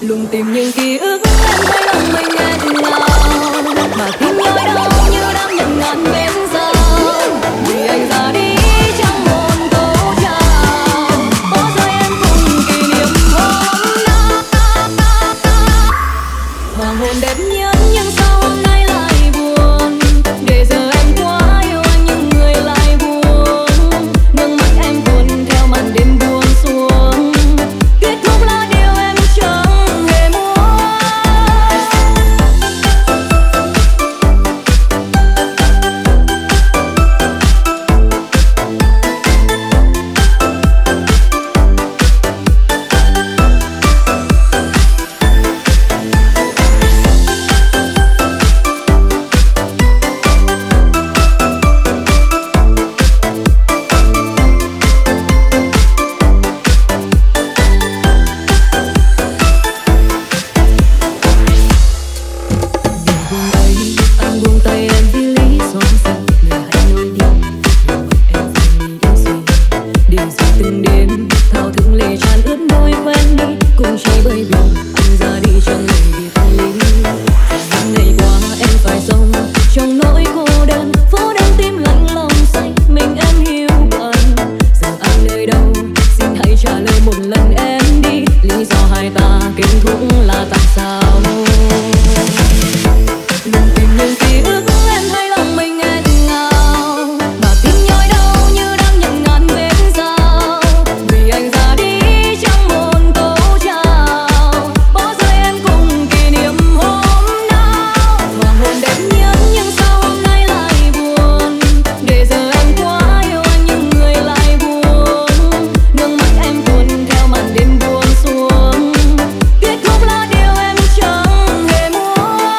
lùng tìm những ký ức em thấy lòng mình nghẹn ngào, mà tim nhói đau như đang nhận ngàn vết dao. Vì anh ra đi trong một câu chào, bỏ rơi em cùng kỷ niệm hôm nào. Hoàng hôn đẹp nhất nhưng sao hôm nay lại buồn, để giờ em quá yêu anh nhưng người lại buồn. Nước mắt em tuôn theo màn đêm buông xuống, kết thúc là điều em chẳng hề muốn. Anh buông tay em vì lý do gì, người hãy nói đi, em phải nghĩ đến gì. Điều gì từng đêm thao thức lệ tràn ướt môi quen đi, cũng chỉ bởi vì anh ra đi chẳng lời vì không lý. Những ngày qua em phải sống trong nỗi cô đơn, phố đang tim lạnh lòng say, mình em hiểu anh. Giờ anh nơi đâu, xin hãy trả lời một lần em đi, lý do hai ta kết thúc là tại sao? Đừng tìm những ký ức em thấy lòng mình nghẹn ngào, mà tim nhói đau như đang nhận ngàn vết dao. Vì anh ra đi trong một câu chào, bỏ rơi em cùng kỷ niệm hôm nào. Hoàng hôn đẹp nhất nhưng sao hôm nay lại buồn, để giờ em quá yêu anh nhưng người lại buồn. Nước mắt em tuôn theo màn đêm buông xuống, kết thúc là điều em chẳng hề muốn.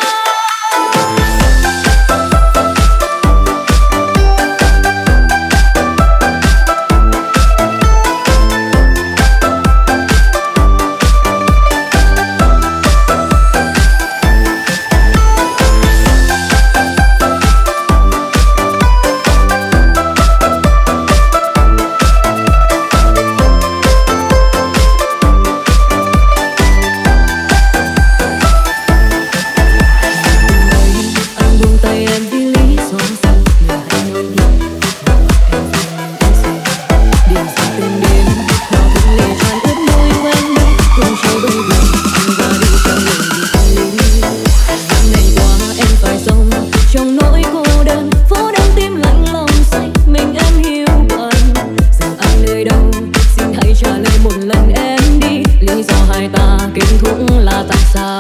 Anh buông tay em vì lý do gì, người hãy nói đi, em phải nghĩ gì. Điều gì từng đêm thao thức lệ tràn ướt môi quen đi, cũng chỉ bởi vì anh ra đi chẳng lời vì không lý. Những ngày qua em phải sống trong nỗi cô đơn, phố đang tim lạnh lòng say, mình em hiểu anh. Giờ anh nơi đâu, xin hãy trả lời một lần em đi, lý do hai ta kết thúc là tại sao?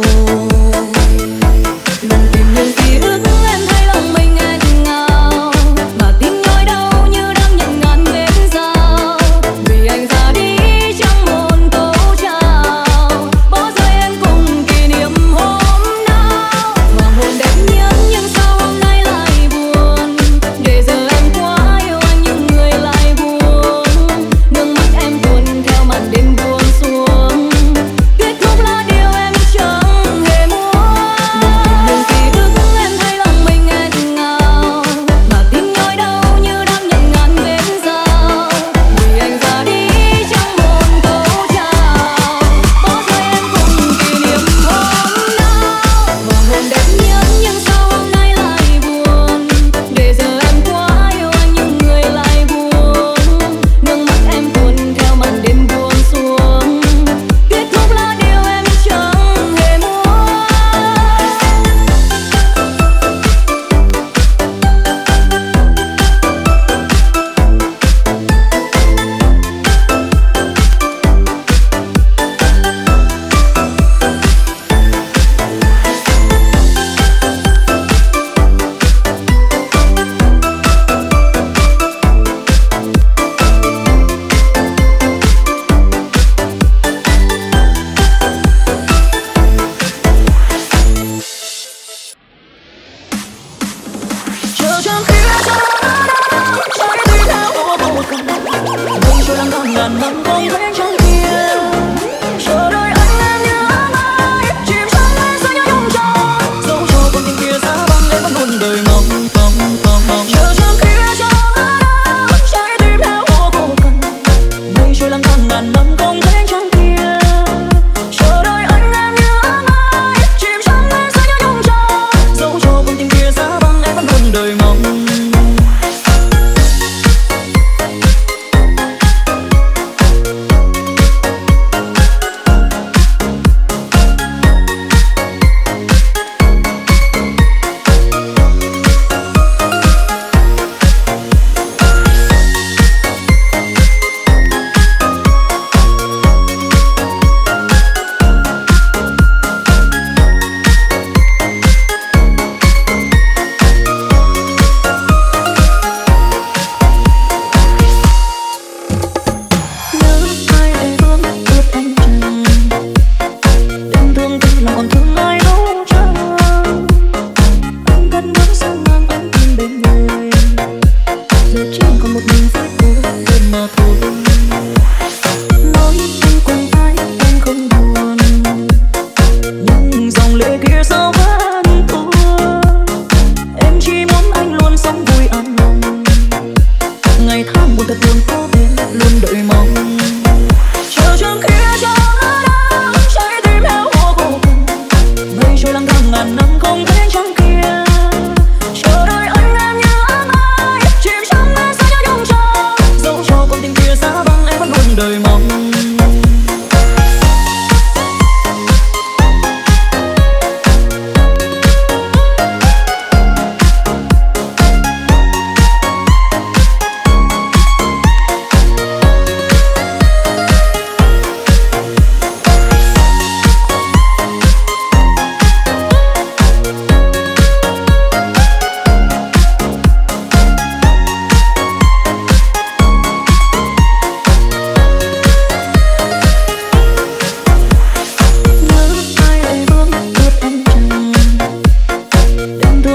Đừng tìm những ký ức em thấy lòng mình nghẹn ngào, mà tim nhói đau như đang nhận ngàn vết dao. Vì anh ra đi trong một câu chào, bỏ rơi em cùng kỷ niệm hôm nào. Hoàng hôn đẹp nhất nhưng sao hôm nay lại buồn, để giờ em quá yêu anh nhưng người lại buồn. Nước mắt em tuôn theo màn đêm buông xuống, kết thúc là điều em chẳng hề muốn. Đừng tìm những ký ức em thấy lòng mình nghẹn ngào, mà tim nhói đau như đang nhận ngàn vết dao. Vì anh ra đi trong một câu chào, bỏ rơi em cùng kỷ niệm hôm nào. Hoàng hôn đẹp nhất nhưng sao hôm nay lại buồn, để giờ em quá yêu anh nhưng người lại buồn. Nước mắt em tuôn theo màn đêm buông xuống, kết thúc là điều em chẳng hề muốn. Chờ trong khi cho trái tim theo vô cùng, mình trôi lăn con ngàn năm không thấy trong kia. Chờ đợi anh em như mãi, chìm trong đáy giữa những nhung tròn, dẫu cho con tim kia giá băng em vẫn luôn đời mong. Chờ trong khi cho trái tim theo vô cùng, mình trôi lăn con ngàn năm không thấy trong kia. Chờ đợi anh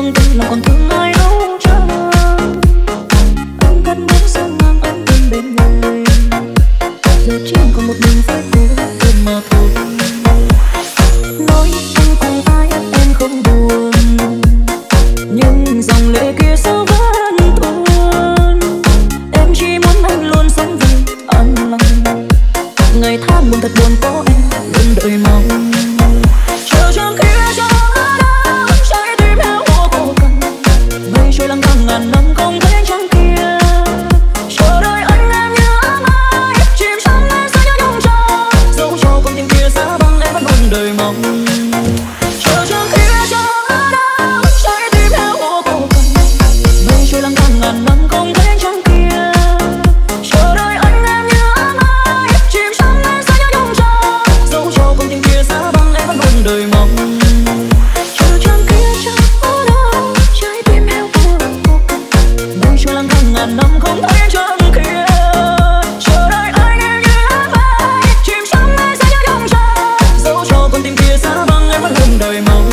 thương tình lòng còn thương ai đâu chẳng. Anh cất bước sang ngang anh bên bên người, giờ chỉ còn một mình với cô đơn mà thôi. Nói anh cùng ai em không buồn, nhưng dòng lệ kia sao vẫn tuôn. Em chỉ muốn anh luôn sống vì an lành, ngày tháng buồn thật buồn có em luôn đợi mong. Chờ trong khi gió đã trái tim heo hò cô cần, mây trôi lang thang ngàn năm không thấy ánh trăng kia. Chờ đợi anh em nhớ mãi, chìm trong nơi xa nhớ nhung cho, dẫu cho con tim kia xa băng em vẫn luôn đợi mong. Chờ trong khi gió đã trái tim heo hò cô cần, mây trôi lang thang ngàn năm không thấy ánh trăng kia. Chờ đợi anh em nhớ mãi, chìm trong nơi xa nhớ nhung cho, dẫu cho con tim kia xa băng em vẫn luôn đợi mong. Chờ trong kia gió đã trái tim heo hò cô cần, mây trôi lang thang ngàn năm không thấy ánh trăng kia. Chờ đợi anh em nhớ mãi, chìm trong nơi xa nhớ nhung cho, dẫu cho con tim kia xa băng em vẫn luôn đợi mong.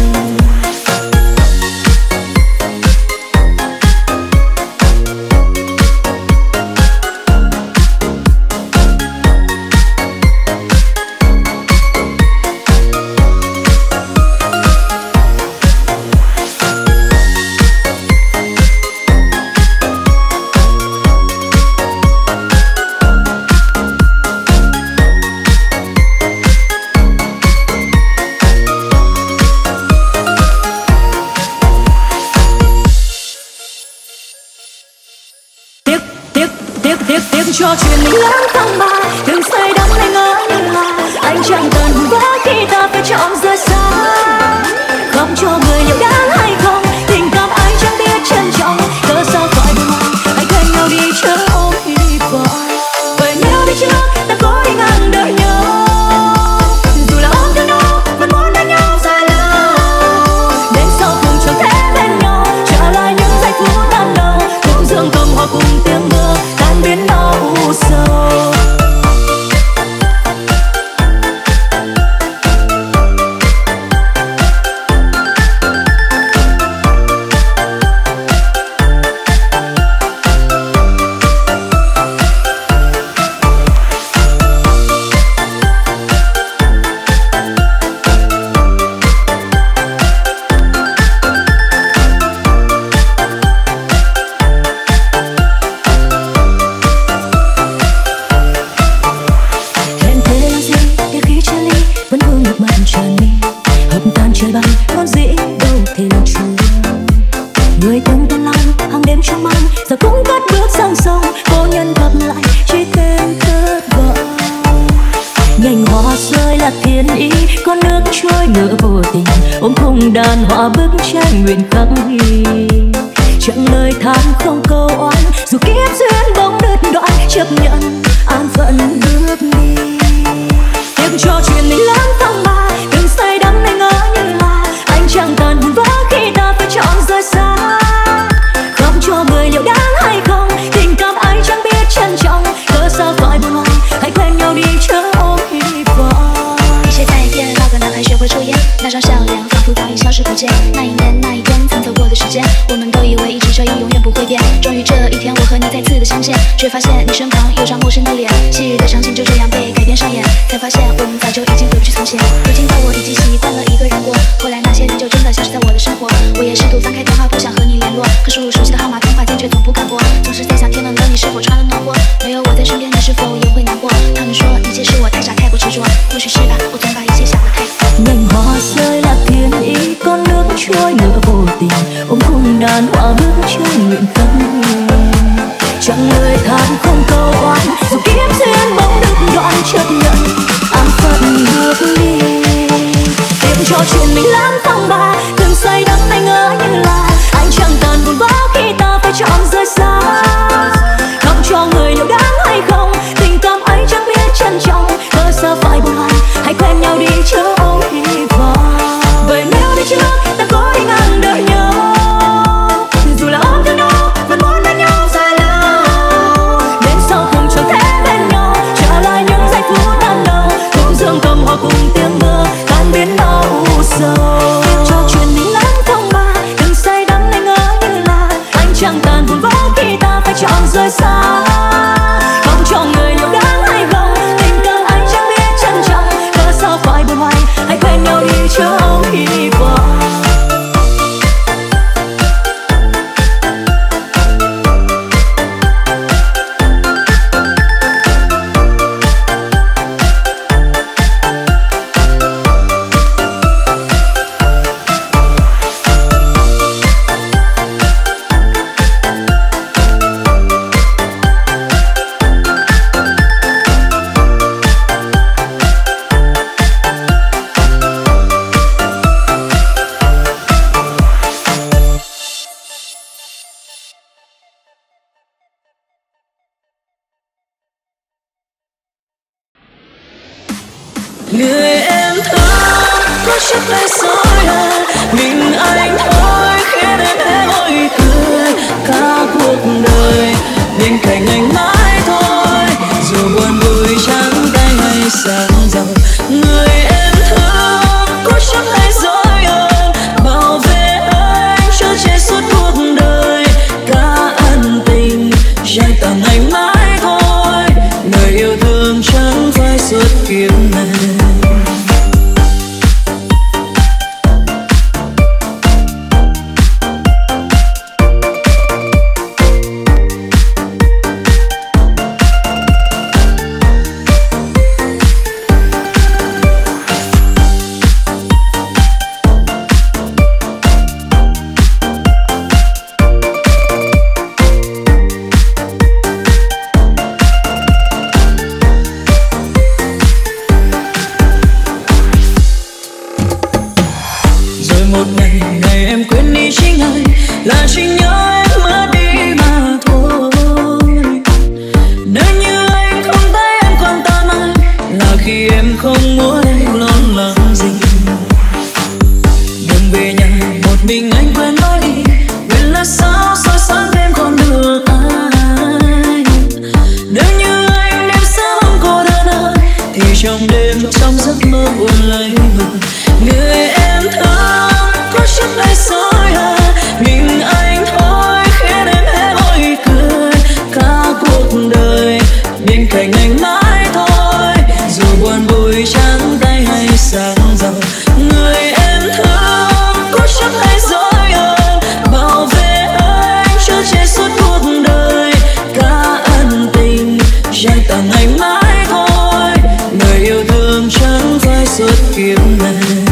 Tiếc cho chuyện mình lãng tháng ba, đừng say đắm hay ngỡ như là anh chẳng cần quá khi ta phải chọn rời xa. Không cho người liệu đáng hay không, tình cảm anh chẳng biết trân trọng, cớ sao phải buồn hoài, hãy quên nhau đi chớ ôm hy vọng. Vậy nếu đi trước ta có đi ngang đời nhau, dù là ôm thương nhau vẫn muốn đánh nhau dài lâu, đến sau cùng chẳng thể bên nhau, trả lại những giây phút ban đầu, cùng dương cầm hoa cùng tiếng mưa tan biến đau sầu. Người từng tan lòng hàng đêm trong mong, giờ cũng cất bước sang sông, cô nhân gặp lại chỉ thêm thất vọng. Nhành hoa rơi là thiên ý, con nước trôi ngỡ vô tình, ôm khung đàn họa bức tranh nguyện khắc ghi. Chẳng lời than không câu oán, dù kiếp duyên bỗng đứt đoạn, chấp nhận an phận bước đi. Tiếc cho chuyện mình lãng tháng ba, đừng say đắm hay ngỡ như là anh chẳng cần vỡ khi ta phải chọn rời xa. Không cho người liệu đáng hay không, tình cảm anh chẳng biết trân trọng, cớ sao phải buồn hoài, hãy quên nhau đi chớ ôm hy vọng. 一切再见，老歌男孩学会抽烟，那张笑脸仿佛早已消失不见。那一年那一天曾走过的时间，我们都以为一直这样永远不会变。终于这一天，我和你再次的相见，却发现你身旁有张陌生的脸，昔日的场景就这样被改编上演，才发现我们早就已经回不去从前。如今的我已经习惯了一个人过，后来那些人就真的消失在我的生活。我也试图翻开电话簿想和你联络，可输入熟悉的号码通话键却总不敢拨，总是在想天冷了你是否穿了暖和，没有我在身边你是否也会难过。他们说一切是我太傻太过执着，或许是吧，我总把一切想得太多。 Nhành hoa rơi là thiên ý, con nước trôi ngỡ vô tình, ôm khung đàn họa bức tranh nguyện khắc ghi. Chẳng lời than không câu oán, dù kiếp duyên bỗng đứt đoạn, chấp nhận an phận bước đi. Tiếc cho chuyện mình lãng tháng ba, đừng say đắm hay ngỡ như là anh chẳng cần buồn bã khi ta phải chọn rời xa. Không cho người liệu đáng hay không, tình cảm anh chẳng biết trân trọng, cớ sao phải buồn hoài, hãy quen nhau đi chớ ôm hy vọng. Vậy nếu đi trước ta có đi ngang đời nhau, dù là ôm thương nhau vẫn muốn bên nhau dài lâu, đến sau chính anh, là chính nhớ em mất đi mà thôi. Nếu như anh không thấy em quan tâm anh, là khi em không muốn anh lo lắng gì. Đừng về nhà một mình anh quên nói đi, quên là sao soi sáng đêm còn được ai. Nếu như anh đêm sớm không cô đơn ơi, thì trong đêm trong giấc mơ buồn lấy mình. Người em thương có chút hay dối à, mình anh thôi khiến em hết môi cười. Cả cuộc đời bên cạnh anh mãi thôi, dù buồn vui trắng tay hay sáng giàu. Người em thương có chút hay dối à, bảo vệ anh cho che suốt cuộc đời. Cả ân tình dành tặng anh mãi thôi, người yêu thương chẳng phải suốt kiếp này.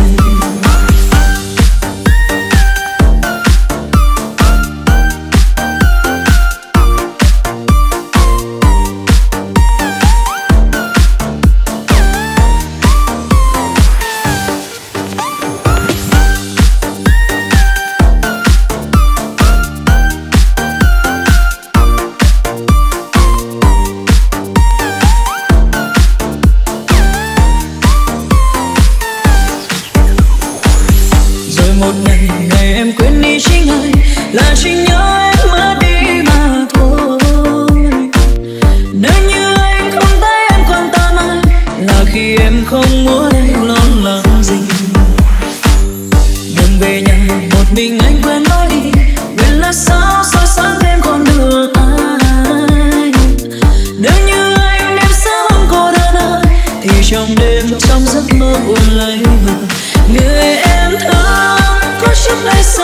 Là chính nhớ em mất đi mà thôi. Nếu như anh không thấy em quan tâm anh, là khi em không muốn anh lo lắng gì. Đừng về nhà một mình anh quên nói đi, quên là sao soi sáng đêm còn được ai. Nếu như anh đêm sớm không cô đơn ơi, thì trong đêm trong giấc mơ buồn lấy mình. Người em thương có chút hay sao